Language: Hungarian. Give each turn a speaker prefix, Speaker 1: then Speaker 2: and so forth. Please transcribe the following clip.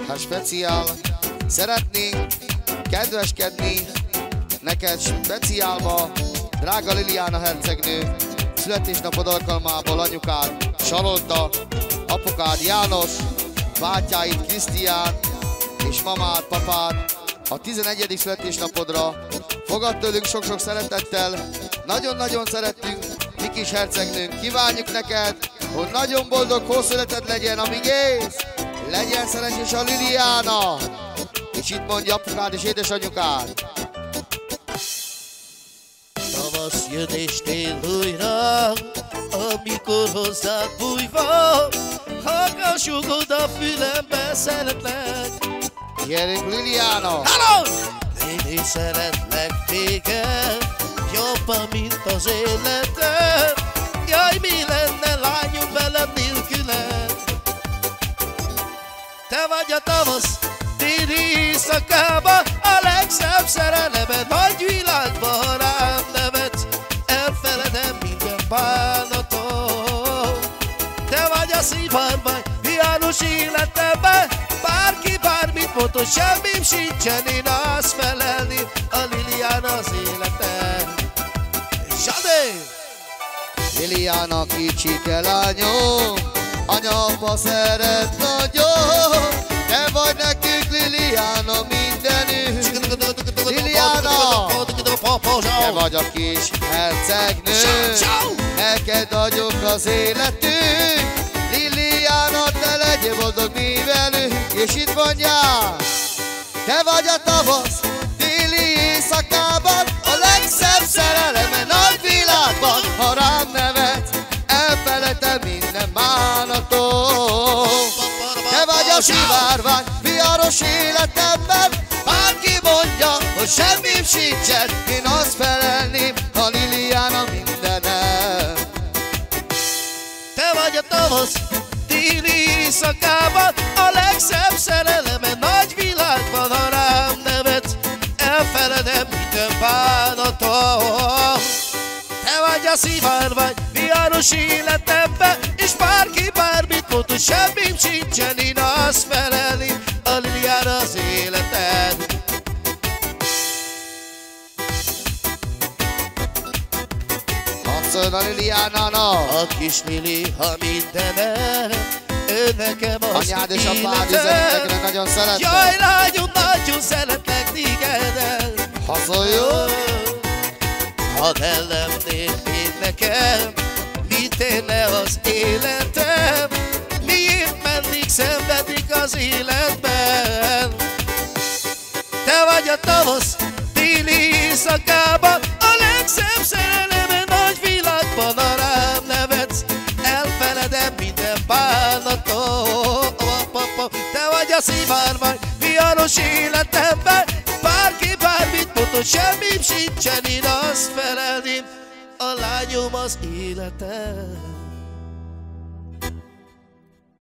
Speaker 1: Hát speciál, szeretnénk kedveskedni neked speciálba, drága Liliana hercegnő, születésnapod alkalmából anyukád Salonta, apukád János, bátyáid Krisztián és mamád, papád a 11. születésnapodra. Fogad tőlünk sok-sok szeretettel, nagyon-nagyon szeretünk, mi kis hercegnőnk, kívánjuk neked, hogy nagyon boldog hószületed legyen, amíg élsz, legyen szerencsés a Liliana, és itt mondja apukád és édesanyukád.
Speaker 2: Tavasz jön és tél újra, amikor hozzád bújva, hallgassuk a fülembe, szeretlek.
Speaker 1: Gyerünk Liliana!
Speaker 2: Hello! Én is szeretlek téged, jobban, mint az életed. Jaj, mi lenne lányom veled nélküled? Te vagy a tavasz téli éjszakába, a legszebb szerelemed, nagy világban, ha rám nevetsz, elfeledem minden bánatot. Te vagy a szívharmány, viharos életemben, bárki bármit mondott, semmim sincsen, én azt felelni, a Liliana az életem. Zsadé!
Speaker 1: Liliana kicsike lányom, anya-apa szeret nagyon, te vagy nekünk Liliana mindenütt. Liliana, te vagy a kis hercegnő, neked adjuk az életünk. Liliana, te legyél boldog mi velünk, és itt mondjál, te vagy a tavasz téli éjszakában, a legszebb szereleme nagy világban, ha rám nevetsz, elfeledtem minden bánatot. Te vagy a sivárvány, viharos életemben, bárki mondja, hogy semmim sincsen, én azt felelném, a Liliana mindenem.
Speaker 2: Te vagy a tavasz téli éjszakában, a legszebb szereleme nagy világban, ha rám nevetsz, elfeledem minden bánatot. Te vagy a szivárvány, viharos életemben, és bárki bármit mond, hogy semmim sincsen, én azt felelném, a Liliana az életed.
Speaker 1: Szól a Liliánának.
Speaker 2: A kis Lili, ha mindenem, ő nekem az
Speaker 1: anyád és apád üzenetekre nagyon szeretnek.
Speaker 2: Jaj, lányom, nagyon szeretlek téged.
Speaker 1: Haszoljon!
Speaker 2: Ha nem lennél én nekem, mit érne az életem? Miért mennék szenvedik az életben? Te vagy a tavasz téli éjszakában, a legszebb szereleme nagy világban, ha rám nevetsz, elfeledem minden bánatot. Te vagy a szívárvány, viharos életemben, bárki bármit mondott, semmim sincsen, én azt felelném, a lányom az életem.